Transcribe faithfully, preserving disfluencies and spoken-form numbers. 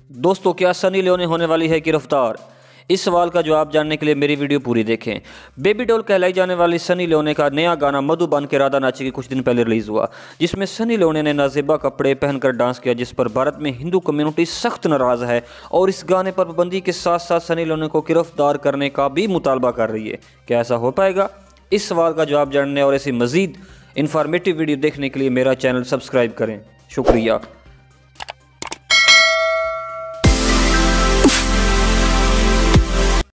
दोस्तों, क्या सनी लियोनी होने वाली है गिरफ्तार? इस सवाल का जवाब जानने के लिए मेरी वीडियो पूरी देखें। बेबी डॉल कहलाई जाने वाली सनी लियोनी का नया गाना मधुबन के राधा नाची के कुछ दिन पहले रिलीज हुआ, जिसमें सनी लियोनी ने नाजेबा कपड़े पहनकर डांस किया, जिस पर भारत में हिंदू कम्युनिटी सख्त नाराज है और इस गाने पर पाबंदी के साथ साथ सनी लियोनी को गिरफ्तार करने का भी मुतालबा कर रही है। क्या ऐसा हो पाएगा? इस सवाल का जवाब जानने और ऐसी मजीद इंफॉर्मेटिव वीडियो देखने के लिए मेरा चैनल सब्सक्राइब करें। शुक्रिया।